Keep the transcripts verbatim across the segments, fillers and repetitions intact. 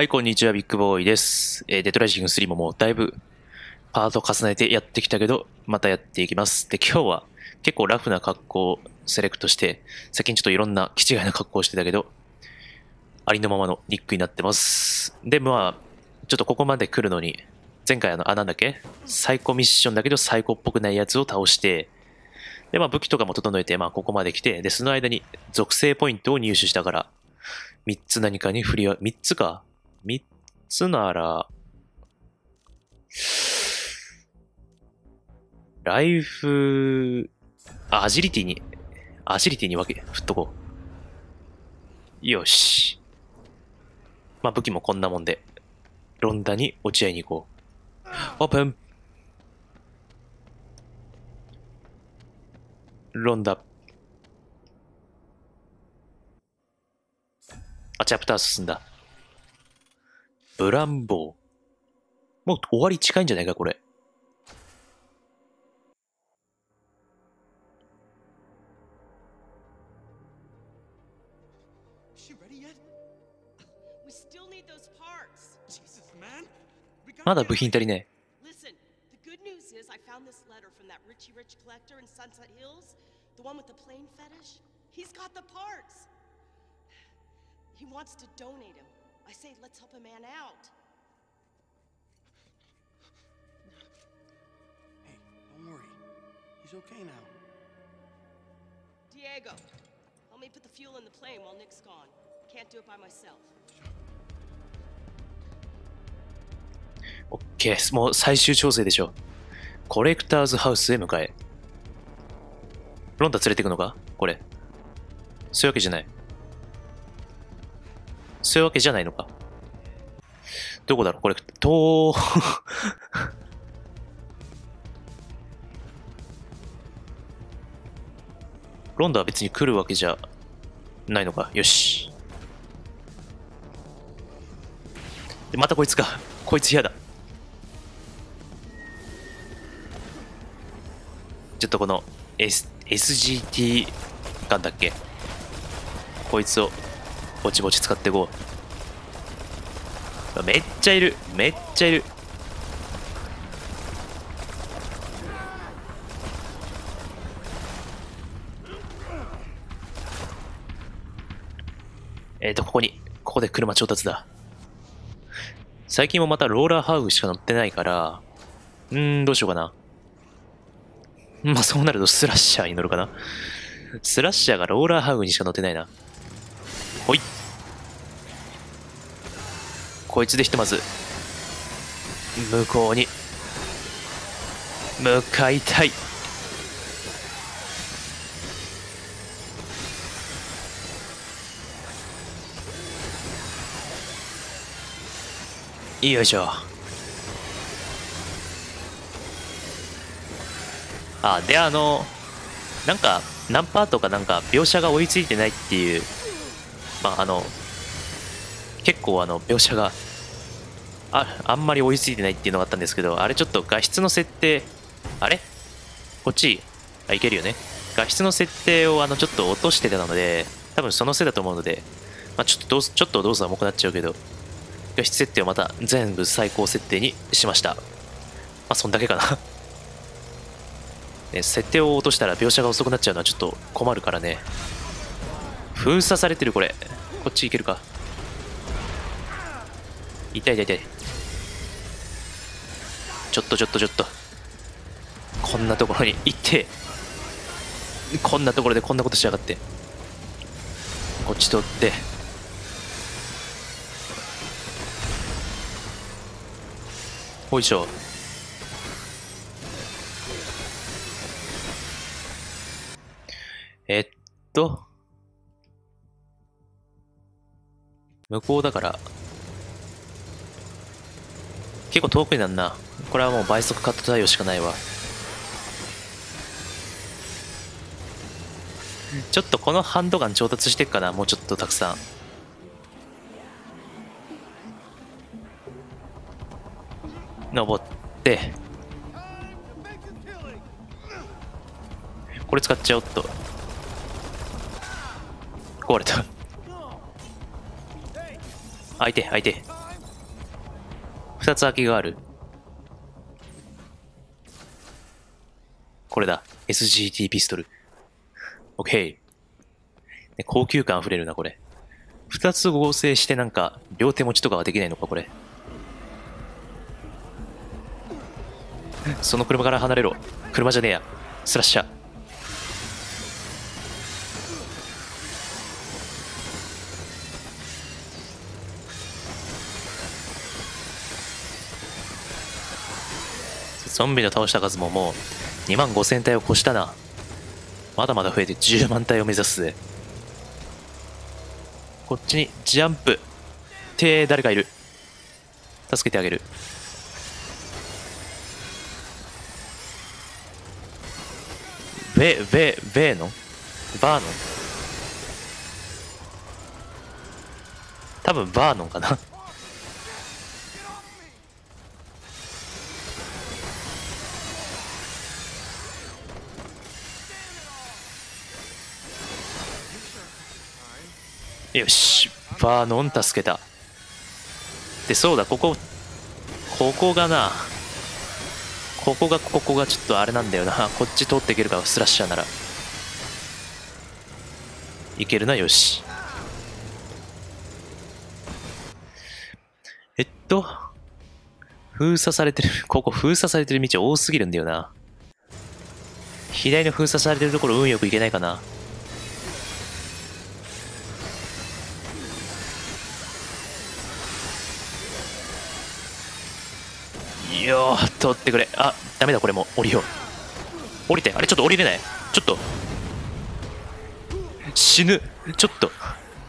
はい、こんにちは、ビッグボーイです。えー、デッドライジングスリーももうだいぶパート重ねてやってきたけど、またやっていきます。で、今日は結構ラフな格好をセレクトして、最近ちょっといろんな気違いな格好をしてたけど、ありのままのニックになってます。で、まあ、ちょっとここまで来るのに、前回あの、あ、なんだっけサイコミッションだけどサイコっぽくないやつを倒して、で、まあ武器とかも整えて、まあここまで来て、で、その間に属性ポイントを入手したから、みっつ何かに振りは、みっつか ?みっ つなら、ライフ、あ、アジリティに、アジリティに分け、振っとこう。よし。まあ武器もこんなもんで、ロンダに落ち合いに行こう。オープン。ロンダ。あ、チャプター進んだ。ブランボー。もう終わり近いんじゃないか、これ。まだ部品足りない。 Listen, the good news is I found this letter from that Richie Rich collector in Sunset Hills, the one with the plane fetish. He's got the parts. He wants to donate him. I say let's help a man out. Hey, don't worry. He's okay now. Diego, help me put the fuel in the plane while Nick's gone. Can't do it by myself. オッケー、もう最終調整でしょ。コレクターズハウスへ向かえ。ロンダ連れてくのかこれ。そういうわけじゃない。そういうわけじゃないのか。どこだろうこれ、とロンダは別に来るわけじゃないのか。よし。で、またこいつか。こいつ嫌だ。ちょっとこの S、エスジーティー ガンだっけこいつをぼちぼち使っていこう。めっちゃいる。めっちゃいる。えっと、ここに、ここで車調達だ。最近もまたローラーハーグしか乗ってないから、うーん、どうしようかな。まあそうなるとスラッシャーに乗るかな。スラッシャーがローラーハーグにしか乗ってないな。ほい。こいつでひとまず、向こうに、向かいたい。よいしょ。あ、で、あの、なんか、何パーとかなんか描写が追いついてないっていう、まあ、あの、結構あの、描写が、あ、あんまり追いついてないっていうのがあったんですけど、あれちょっと画質の設定、あれこっち、あ、いけるよね。画質の設定をあの、ちょっと落としてたので、多分そのせいだと思うので、まあ、ちょっとどう、ちょっと動作重くなっちゃうけど、画質設定をまた全部最高設定にしました。まあ、そんだけかな。ね、設定を落としたら描写が遅くなっちゃうのはちょっと困るからね。封鎖されてるこれ。こっち行けるか。痛い痛い痛い。ちょっとちょっとちょっと。こんなところに行って。こんなところでこんなことしやがって。こっち取って。ほいしょ。えっと、向こうだから、結構遠くになんな。これはもう倍速カット対応しかないわ。ちょっとこのハンドガン調達してっかな、もうちょっとたくさん。登って、これ使っちゃおっと。壊れた。相手相手二つ空きがある。これだ。エスジーティー ピストル。オッケー。高級感あふれるな、これ。二つ合成してなんか、両手持ちとかはできないのか、これ。その車から離れろ。車じゃねえや。スラッシャー。ゾンビの倒した数ももうにまんごせん体を超したな。まだまだ増えてじゅうまん体を目指すぜ。こっちにジャンプ。て誰かいる。助けてあげる。ベ、ベ、ベーノバーノン多分バーノンかな。よし、バーノン助けた。で、そうだ、ここ、ここがな、ここが、ここがちょっとあれなんだよな。こっち通っていけるか、スラッシャーなら。いけるな、よし。えっと、封鎖されてる、ここ封鎖されてる道多すぎるんだよな。左の封鎖されてるところ運よく行けないかな。よー、通ってくれ。あ、ダメだ、これも降りよう。降りて。あれ、ちょっと降りれない。ちょっと死ぬ。ちょっと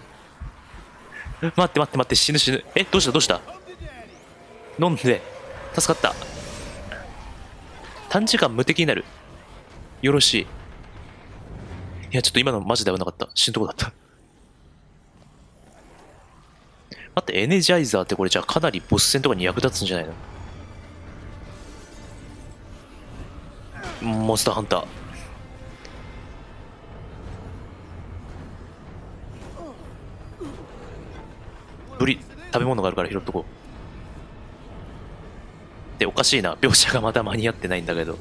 待って待って待って、死ぬ死ぬ。え、どうしたどうした。飲んで助かった。短時間無敵になる。よろしい。いや、ちょっと今のマジで危なかった。死ぬとこだった。待って、エネジャイザーってこれじゃあかなりボス戦とかに役立つんじゃないの。モンスターハンター。ブリ、食べ物があるから拾っとこう。で、おかしいな。描写がまだ間に合ってないんだけど。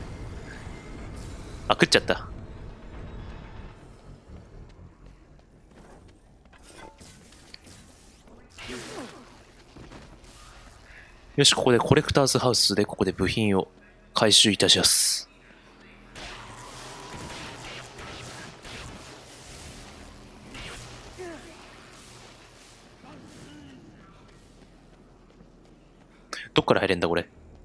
あ、食っちゃった。よし、ここでコレクターズハウスでここで部品を回収いたします。どっから入れんだこれ。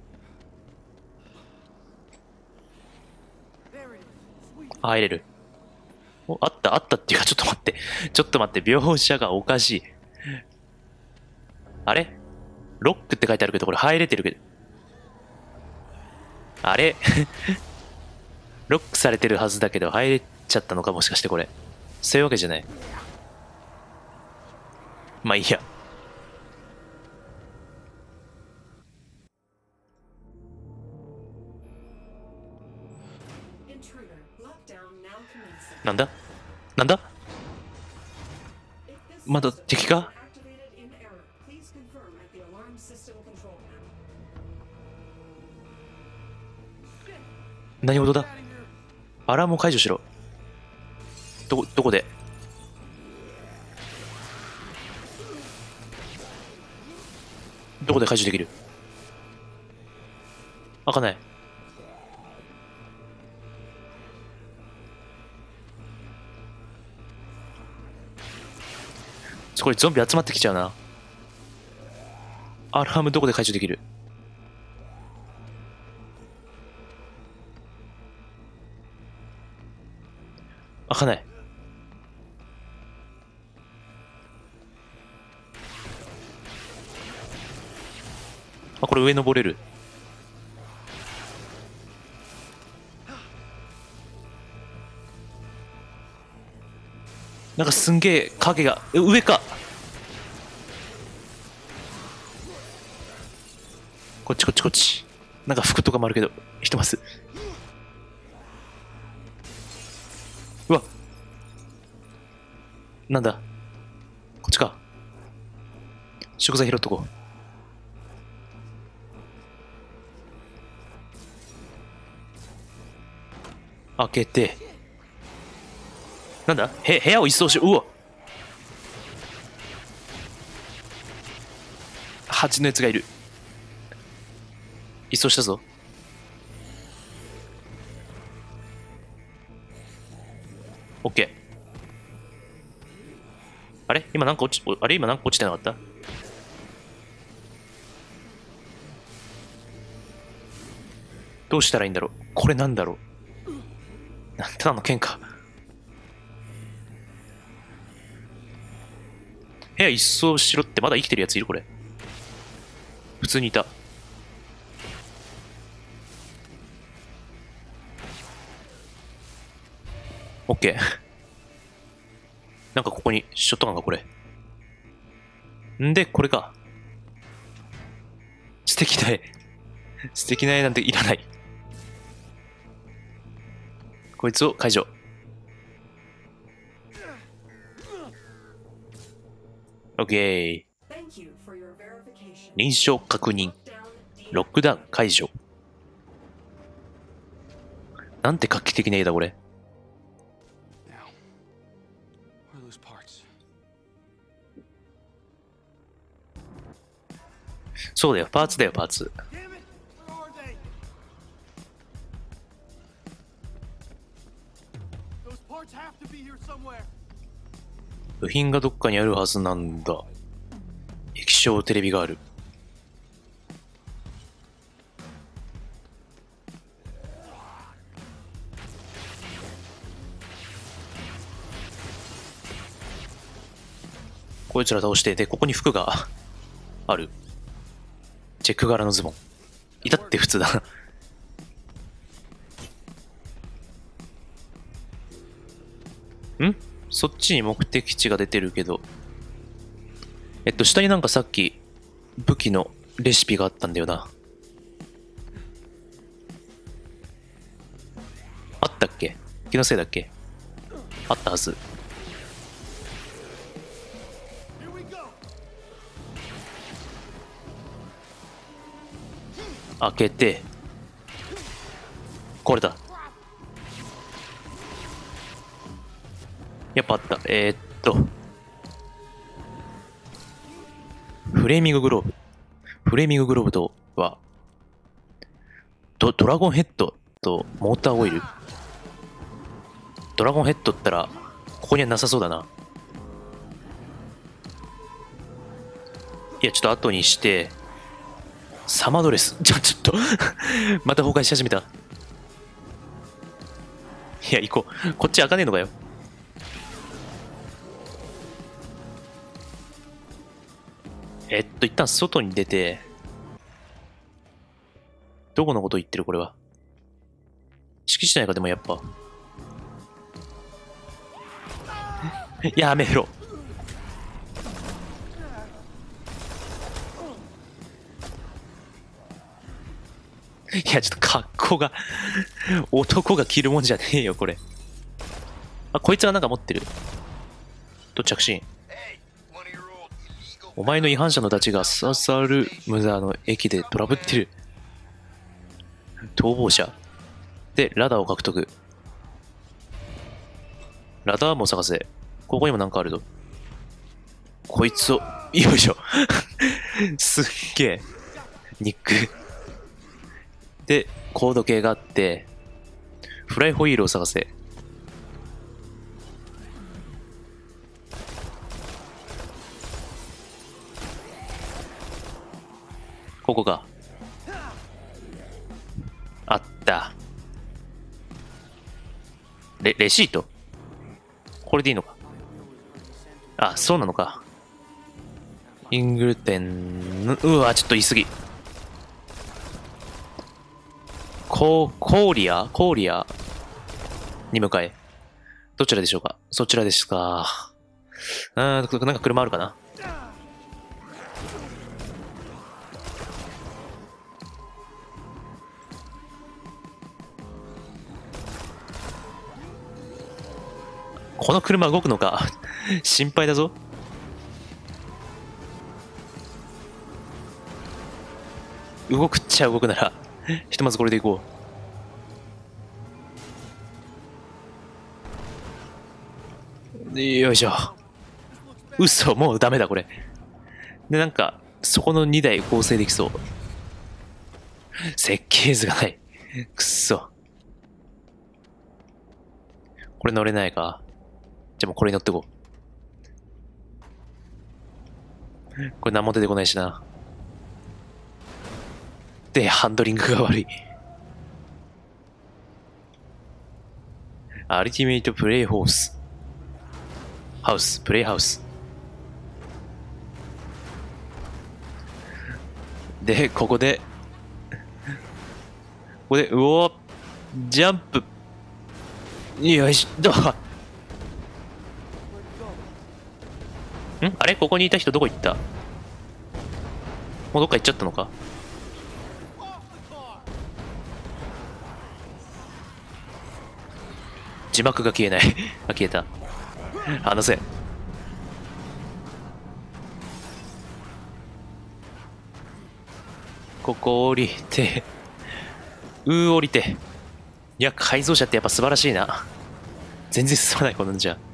あ、入れる。お、あったあったっていうか、ちょっと待ってちょっと待って、描写がおかしい。あれロックって書いてあるけど、これ入れてるけど、あれロックされてるはずだけど入れちゃったのか、もしかしてこれ。そういうわけじゃない。まあいいや。なんだなんだまだ敵か。何事だ。アラームを解除しろ。どこ、どこで。どこで解除できる。開かない。これゾンビ集まってきちゃうな。アラームどこで解除できる。開かない。あ、これ上登れる。なんかすんげえ影が。え、上か。こっちこっちこっち。なんか服とかもあるけど、ひとまず。うわ。なんだ。こっちか。食材拾っとこう。 開けて、なんだへ部屋を一掃し、うわ蜂のやつがいる。一掃したぞ。オッケー。あれ今なんか落ち、あれ今なんか落ちてなかった？どうしたらいいんだろう。これなんだろう。なんただの剣か。部屋一掃しろってまだ生きてるやついるこれ。普通にいた。オッケー。なんかここにショットガンがこれ。んで、これか。素敵な絵。素敵な絵なんていらない。こいつを解除。オッケー。認証確認。ロックダウン解除。なんて画期的な絵だこれ。そうだよ、パーツだよ、パーツ。部品がどっかにあるはずなんだ。液晶テレビがある。こいつら倒して、で、ここに服がある。チェック柄のズボン。いたって普通だな。ん？そっちに目的地が出てるけど。えっと、下になんかさっき武器のレシピがあったんだよな。あったっけ？気のせいだっけ？あったはず。開けて、これだ。やっぱあった。えー、っと、フレーミンググローブ。フレーミンググローブとは、ド、ドラゴンヘッドとモーターオイル。ドラゴンヘッドったら、ここにはなさそうだな。いや、ちょっと後にして、サマードレス。ちょ、ちょっとまた崩壊し始めた。いや、行こう。こっち開かねえのかよ。えっと、一旦外に出て、どこのこと言ってるこれは。敷地内かでもやっぱ。やめろ。いや、ちょっと格好が男が着るもんじゃねえよ、これ。あ、こいつがなんか持ってる。と着信。お前の違反者のたちがササルムザーの駅でトラブってる。逃亡者。で、ラダーを獲得。ラダーも探せ。ここにもなんかあるぞ。こいつを、よいしょ。すっげえ。ニック。で、コード系があって、フライホイールを探せ。ここか。あった。レ、レシート？これでいいのか。あ、そうなのか。イングルテン、うわ、ちょっと言い過ぎ。コー、コーリアコーリアに向かえ。どちらでしょうか？そちらですか。うーん、なんか車あるかな？この車動くのか心配だぞ。動くっちゃ動くならひとまずこれでいこよいしょ。嘘、もうダメだ、これ。で、なんか、そこのにだい合成できそう。設計図がない。くっそ。これ乗れないか。じゃあもうこれに乗ってこう。これ何も出てこないしな。で、ハンドリングが悪い。アルティメイトプレイホース。ハウス、プレイハウス。で、ここで、ここで、うおー、ジャンプ。よいしょ。んあれここにいた人どこ行った？もうどっか行っちゃったのか？字幕が消えない。あ、消えた。離せ。ここ降りて、うー降りて。いや、改造車ってやっぱ素晴らしいな。全然進まない、こんなんじゃ。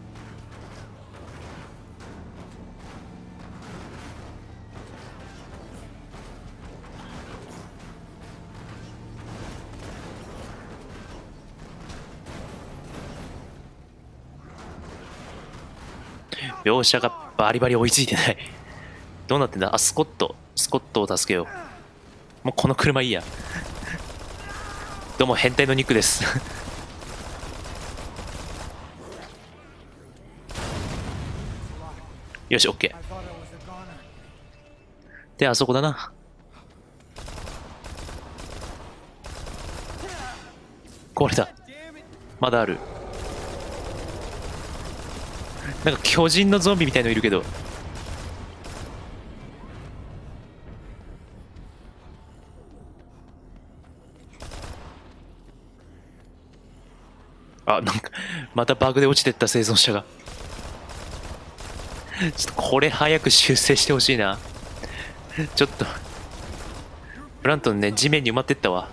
描写がバリバリ追いついてない。どうなってんだ？あ、スコット。スコットを助けよう。もうこの車いいや。どうも変態の肉です。よし、オッケー。で、あそこだな。これだ。まだある。なんか巨人のゾンビみたいのいるけど。あ、なんか、またバグで落ちてった生存者が。ちょっとこれ早く修正してほしいな。ちょっと。ブラントンね、地面に埋まってったわ。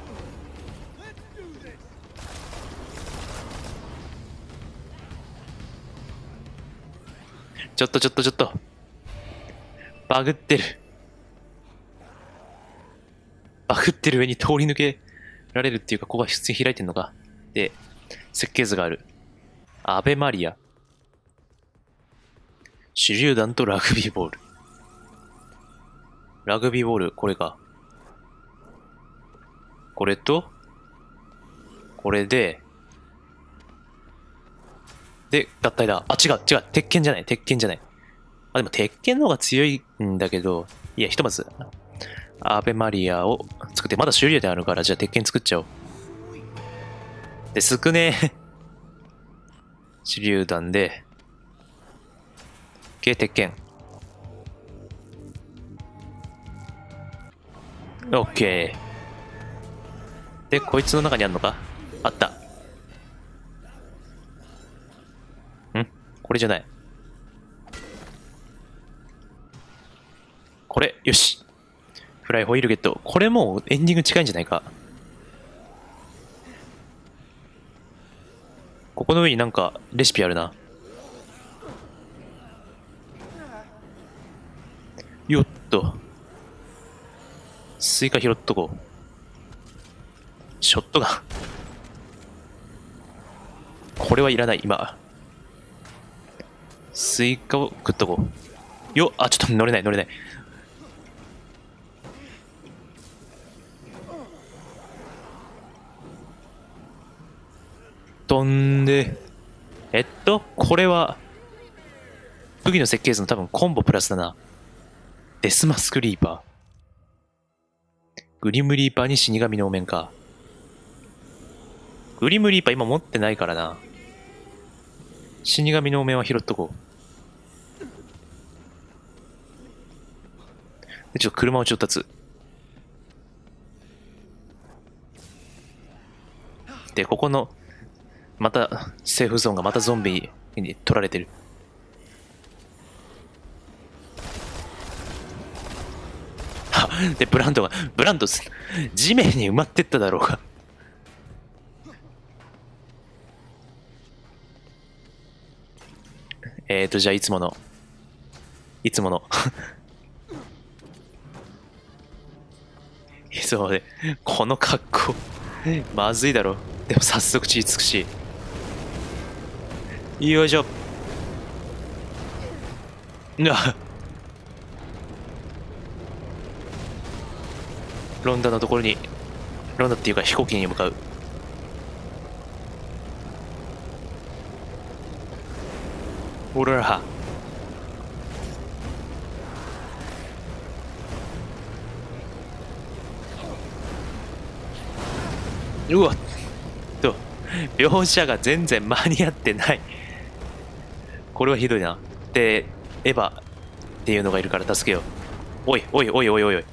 ちょっとちょっとちょっと。バグってる。バグってる上に通り抜けられるっていうか、ここが普通に開いてんのか。で、設計図がある。アベマリア。手榴弾とラグビーボール。ラグビーボール、これか。これと、これで、で、合体だ。あ、違う、違う。鉄拳じゃない、鉄拳じゃない。あ、でも鉄拳の方が強いんだけど、いや、ひとまず、アベマリアを作って、まだ手榴弾あるから、じゃあ鉄拳作っちゃおう。で、少ねえ。手榴弾で、軽鉄拳。オッケー。で、こいつの中にあるのか？あった。ん？これじゃない。これ、よし。フライホイールゲット。これもうエンディング近いんじゃないか。ここの上になんかレシピあるな。よっと。スイカ拾っとこう。ショットガン。これはいらない、今。スイカを食っとこう。よっ、あ、ちょっと乗れない、乗れない。飛んで、えっと、これは、武器の設計図の多分コンボプラスだな。デスマスクリーパー。グリムリーパーに死神のお面か。グリムリーパー今持ってないからな。死神のお面は拾っとこう。で、ちょっと車を調達。で、ここの、また、セーフゾーンがまたゾンビに取られてる。はで、ブランドが、ブランド、地面に埋まってっただろうが。 えーと、じゃあいつもの。いつもの。いつもで、この格好。まずいだろ。でも早速血つくし。よいしょ。うわ。ロンダのところに、ロンダっていうか飛行機に向かう。おらら。うわっと、描写が全然間に合ってない。これはひどいな。で、エヴァっていうのがいるから助けよう。おいおいおいおいおいおい。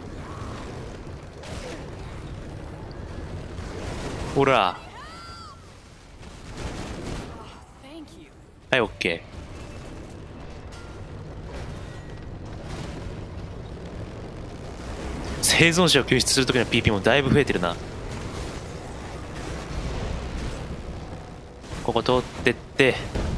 ほら。はい、オッケー。生存者を救出するときの ピーピー もだいぶ増えてるな。ここ通ってって。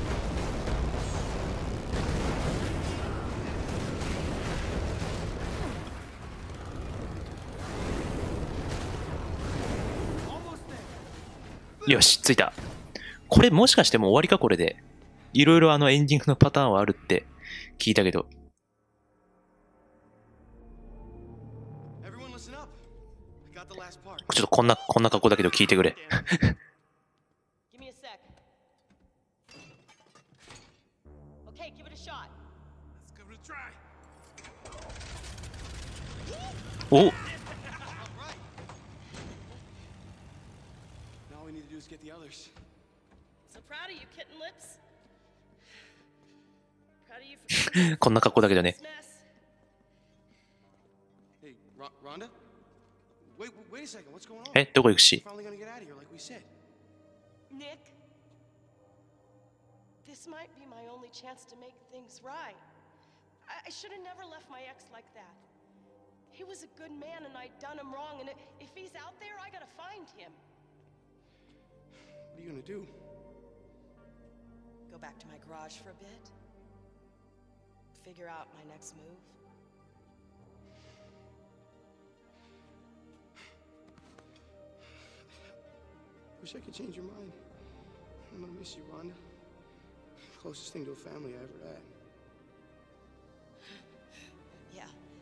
よし、着いた。これもしかしてもう終わりかこれで。いろいろあのエンディングのパターンはあるって聞いたけど。ちょっとこんな、こんな格好だけど聞いてくれ。おこんな格好だけどね。え、どこ行くし？ Nick, this might be my only chance to make things right. I, I should have never left my ex like that. He was a good man and I'd done him wrong, and if he's out there, I gotta find him. What are you gonna do? Go back to my garage for a bit. Figure out my next move. Wish I could change your mind. I'm gonna miss you, Rhonda. Closest thing to a family I ever had. Yeah.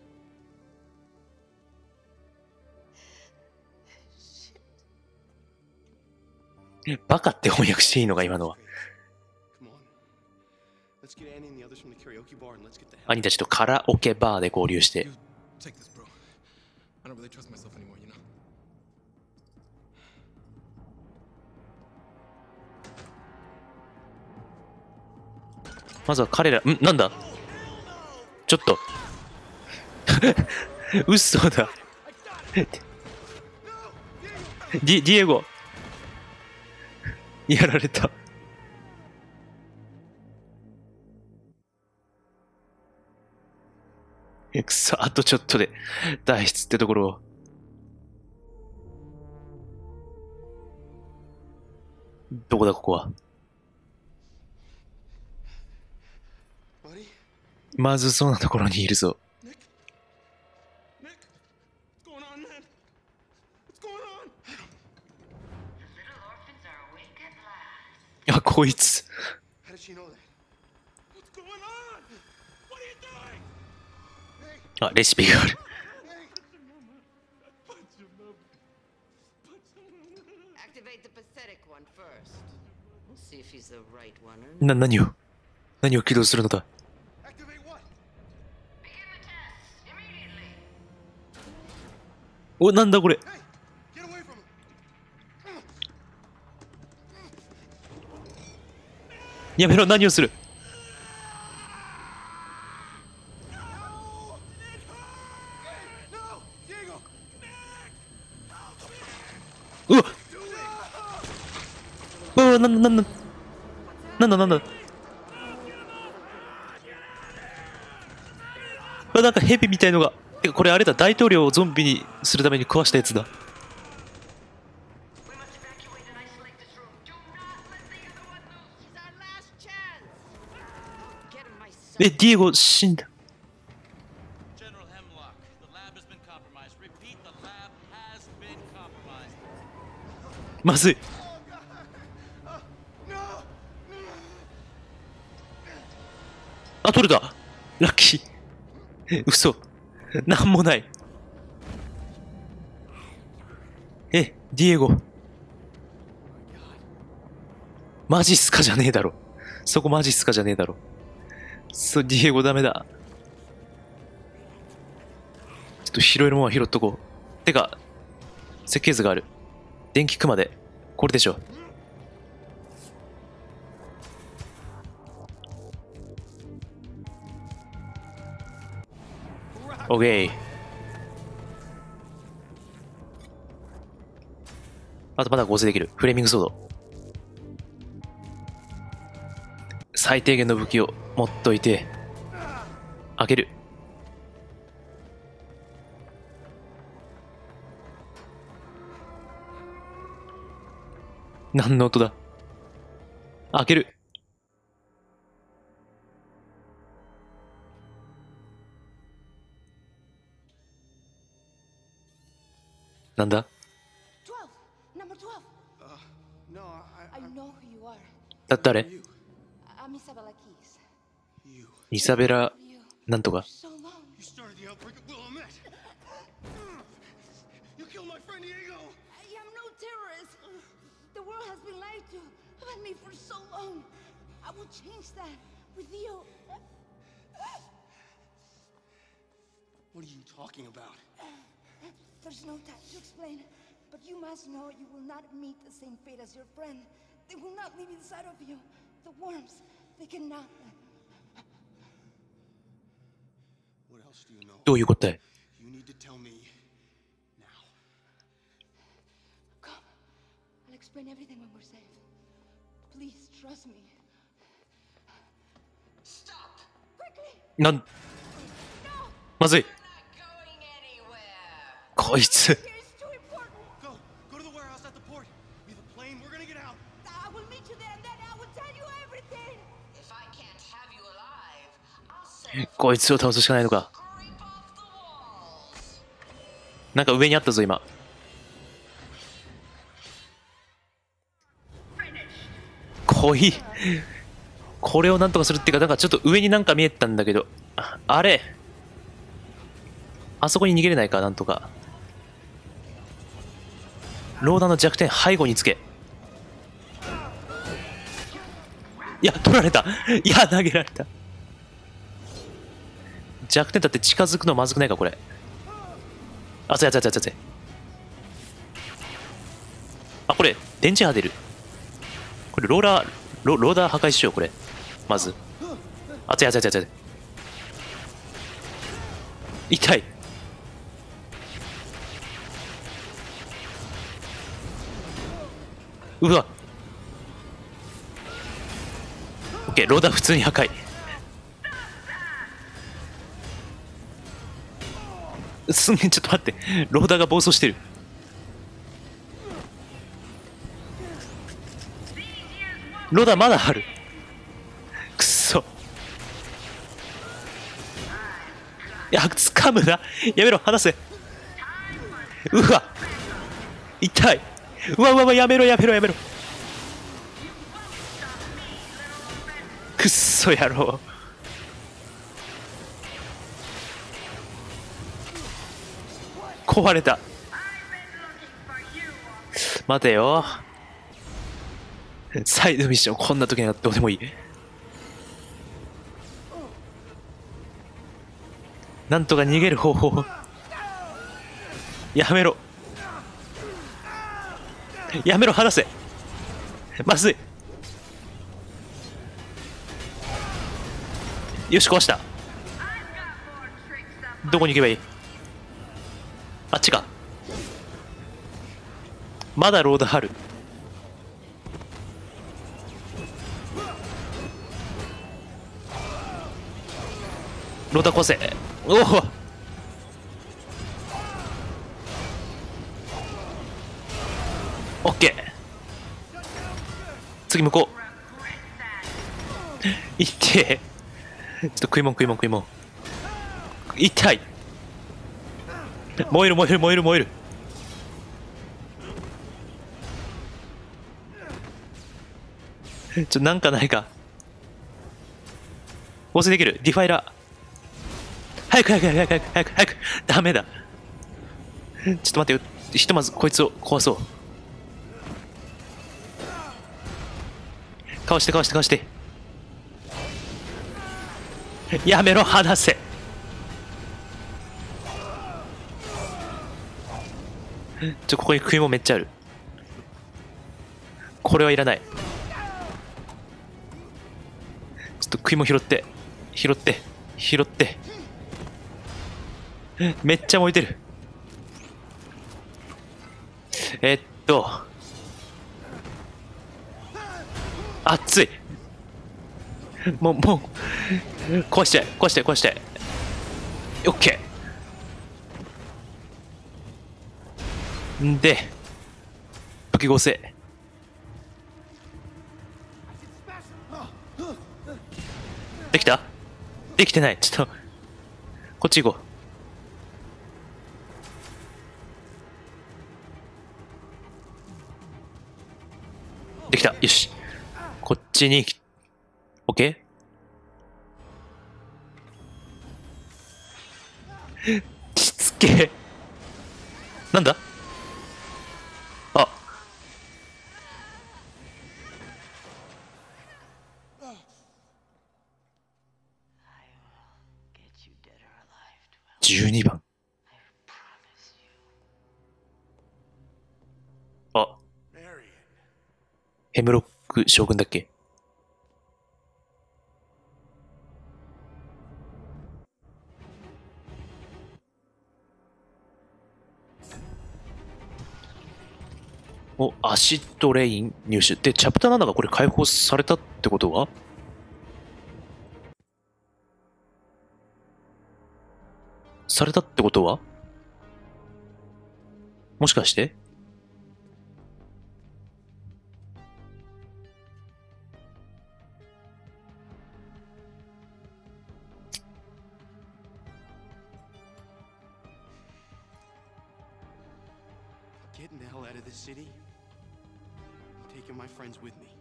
バカって翻訳していいのか今のは。兄たちとカラオケバーで合流して。まずは彼ら、んなんだちょっと。嘘だ。ディ、ディエゴ。やられた。くそ、あとちょっとで脱出ってところを。どこだここは。まずそうなところにいるぞ。あ、こいつ。あ、レシピがある。な、何を何を起動するのだ。お、なんだこれ。やめろ、何をする。うわっ、うわ、なんだなんだなんだなんだ。うわ、なんかヘビみたいのが。てかこれあれだ、大統領をゾンビにするために食わしたやつだ。 え、ディエゴ死んだ。まずい。あ、取れた。ラッキー。嘘。なんもない。え、ディエゴ。マジっすかじゃねえだろ。そこマジっすかじゃねえだろ。そう、ディエゴダメだ。ちょっと拾えるものは拾っとこう。てか、設計図がある。電気熊で。これでしょ。オッケー。あとまだ合成できる。フレーミングソード。最低限の武器を持っといて、開ける。何の音だ。開ける。なんだ。 twelve! Number twelve! Uh, no, I, I I, know who you are. だ、誰？ I'm Isabella Keys. you. イサベラ、 You なんとか。 so long. You started the outbreak at Willamette. You killed my friend Diego. I am no terrorist. The world has been lied to about me for so long. I will change that with you. What are you talking about? There's no time to explain, but you must know you will not meet the same fate as your friend. They will not live inside of you. The worms, they cannot. What else do you know? どういうことだい？ You need to tell me now. Come, I'll explain everything when we're safe. Please trust me. Stop! Quickly! なん、まずい。 Not going anywhere. こいつ。 Here is too important. Go, go to the warehouse at the port. Be the plane. We're gonna get out. I will meet you there and then I will tell you everything. If I can't have you alive, I'll set こいつを倒すしかないのか。 creep off the walls. なんか上にあったぞ、今。こい。これをなんとかするっていうか、なんかちょっと上になんか見えたんだけど。ああれあそこに逃げれないか、なんとか。ローダーの弱点、背後につけ。いや、取られた。いや、投げられた。弱点だって近づくのまずくないか、これ。あ、つやつやつやつやつや。あ、これ、電池波出る。これ、ローラー、ロローダー破壊しよう、これ。まず。あ、つやつやつやつや。痛い。うわ。オッケー、ローダー普通に破壊。すんげえ、ちょっと待って。ローダーが暴走してる。ローダーまだある。くっそ。いや、掴むな。やめろ、離せ。うわ。痛い。うわうわうわ、やめろやめろやめろ。くっそ野郎。壊れた。待てよ。サイドミッション、こんな時にはどうでもいい。なんとか逃げる方法。やめろ。やめろ、離せ。まずい。よし、壊した。どこに行けばいい？あっちか。まだロードある。ローダー壊せ。おお。オッケー。次向こう。いってえ。 ちょっと食いもん食いもん食いもん。痛い。燃える燃える燃える燃える。ちょっとなんかないか。合成できる。ディファイラー。早く早く早く早く早く早く。ダメだ。ちょっと待ってよ。ひとまずこいつを壊そう。かわしてかわしてかわして。やめろ、離せ。ちょ、ここに食いもめっちゃある。これはいらない。ちょっと食いも拾って拾って拾って。めっちゃ燃えてる。えっと熱い。もうもう壊して壊して壊して。オッケー。んで武器合成。できた？できてない。ちょっとこっち行こう。できた。よし、こっちに OK。 しつけえ。なんだ？あ、じゅうにばん。あ、ヘムロック将軍だっけ？お、アシッドレイン入手。で、チャプターなながこれ解放されたってことは？されたってことはもしかして？ Getting the hell out of this city. Taking my friends with me.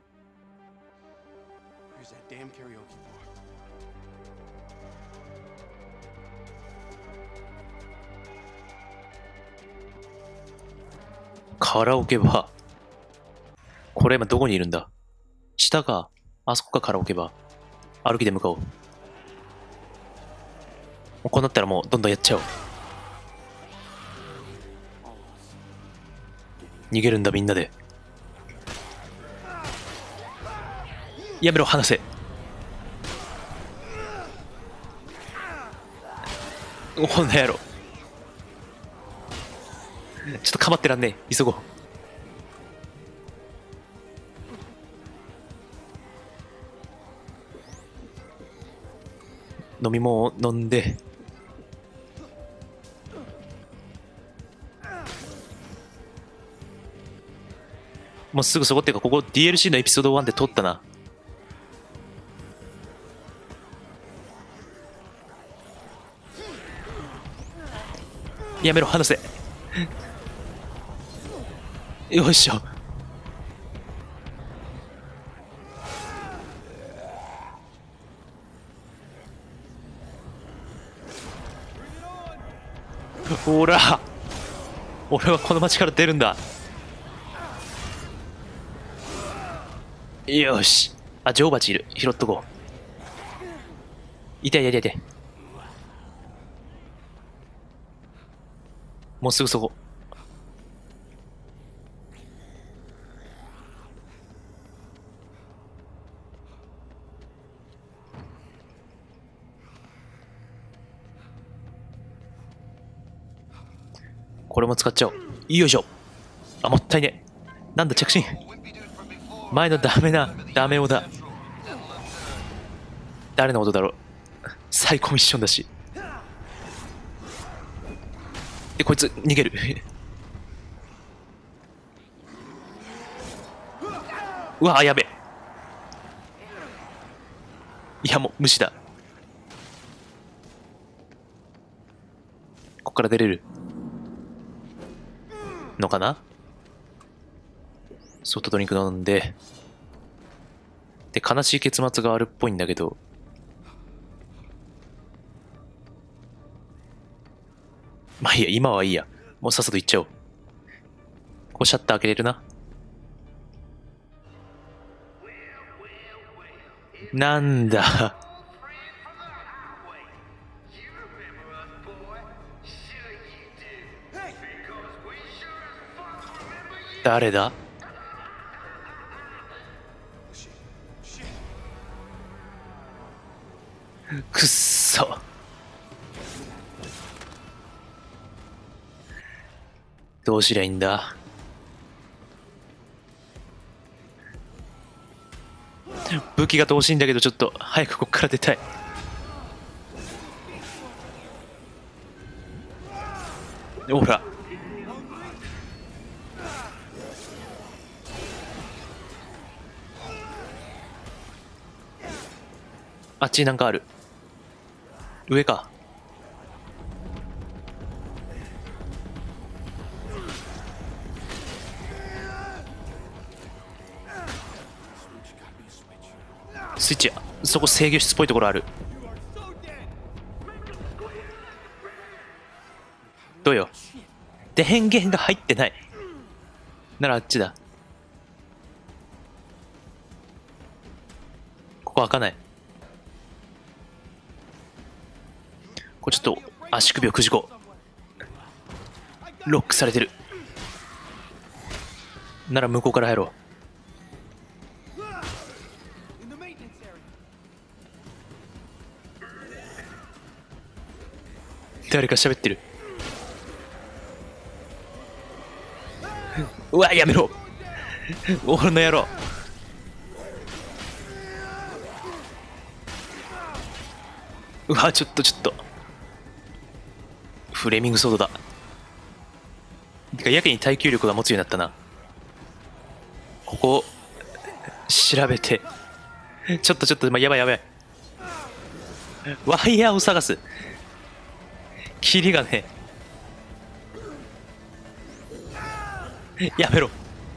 Here's that damn karaoke bar. カラオケバー。これ今どこにいるんだ？下か。あそこかカラオケバー。歩きで向かおう。こうなったらもうどんどんやっちゃおう。逃げるんだみんなで。やめろ、離せ。こんな野郎。ちょっとかまってらんねえ。急ごう。飲み物を飲んで。もうすぐそこっていうか、ここ ディーエルシー のエピソードワンで撮ったな。やめろ、離せ。よいしょ。ほら、俺はこの町から出るんだ。よし。あ、女王蜂いる。拾っとこう。痛い痛い痛い。もうすぐそこ。これも使っちゃおう。よいしょ。あ、もったいね。なんだ着信。前のダメなダメ男だ。誰の音だろう。サイコミッションだし。でこいつ逃げる。うわ、やべ。いやもう無視だ。 から出れるのかな。ソフトドリンク飲んで、で、悲しい結末があるっぽいんだけど、まあいいや、今はいいや。もうさっさと行っちゃおう。ここシャッター開けれるな。なんだ。誰だ。くっそ。どうすりゃいいんだ。武器が乏しいんだけど、ちょっと早くここから出たい。ほら。あっちになんかある。上か。スイッチ、そこ制御室っぽいところある。どうよ。電源が入ってない。ならあっちだ。ここ開かない。これちょっと足首をくじこう。ロックされてる。なら向こうから入ろう。誰か喋ってる。うわ、やめろ。俺の野郎。うわ、ちょっとちょっとフレーミングソードだ。てかやけに耐久力が持つようになったな。ここ調べて。ちょっとちょっと、まあ、やばいやばい。ワイヤーを探す。キリがねえ。やめろ。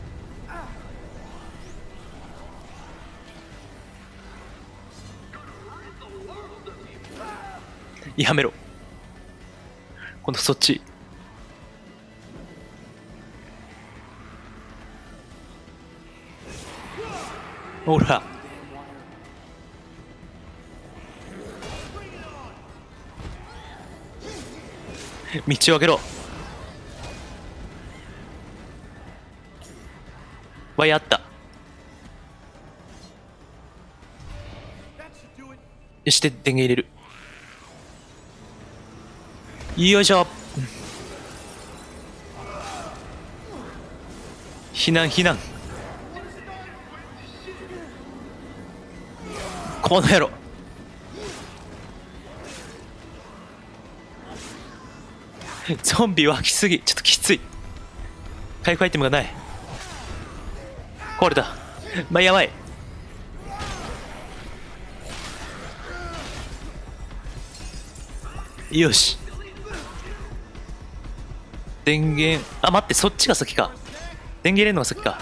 やめろ。今度そっち。ほら。道を開けろ。ワイヤーあった。よし、で電源入れる。よいしょ。避難避難。この野郎。ゾンビ湧きすぎ。ちょっときつい。回復アイテムがない。壊れた。まあ、やばい。よし。電源、あ、待って、そっちが先か。電源入れるのが先か。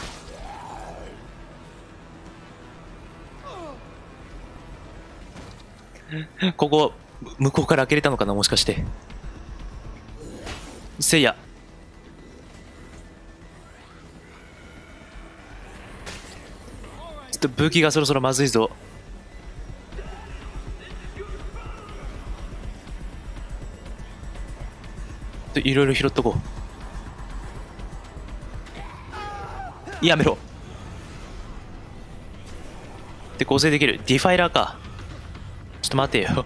ここ向こうから開けれたのかな、もしかして。せいや。ちょっと武器がそろそろまずいぞ。いろいろ拾っとこう。やめろ。で、合成できる。ディファイラーか。ちょっと待てよ。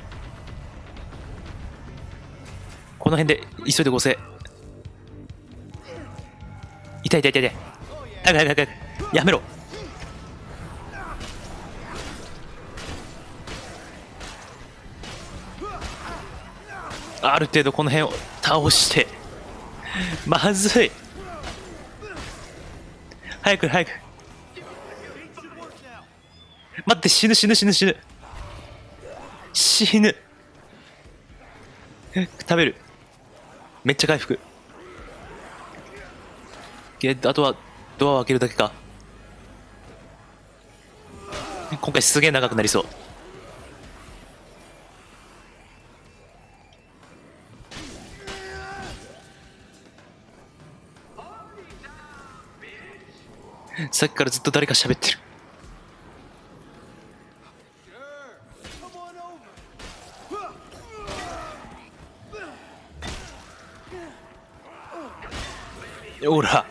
この辺で急いで合成。痛い痛い痛い痛い。早く早く早く。やめろ。ある程度この辺を倒して。まずい。早く早く。待って、死ぬ死ぬ死ぬ死ぬ死ぬ。食べる。 めっちゃ回復。え、あとはドアを開けるだけか。今回すげえ長くなりそう。さっきからずっと誰か喋ってる。ほら。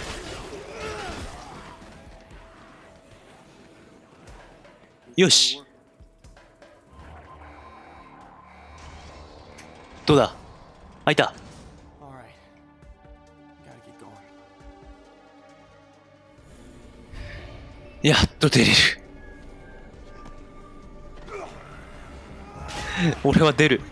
よし。どうだ？開いた。やっと出れる。俺は出る。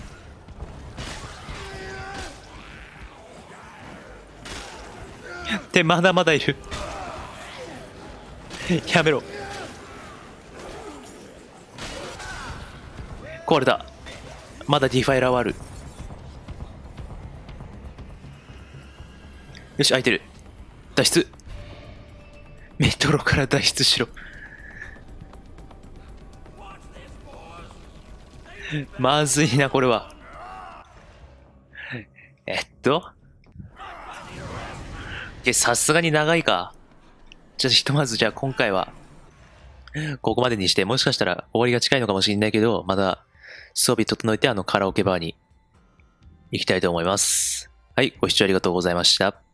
ってまだまだいる。やめろ。壊れた。まだディファイラーはある。よし、開いてる。脱出。メトロから脱出しろ。まずいな、これは。えっとさすがに長いか。じゃあひとまずじゃあ今回はここまでにして、もしかしたら終わりが近いのかもしれないけど、また装備整えてあのカラオケバーに行きたいと思います。はい、ご視聴ありがとうございました。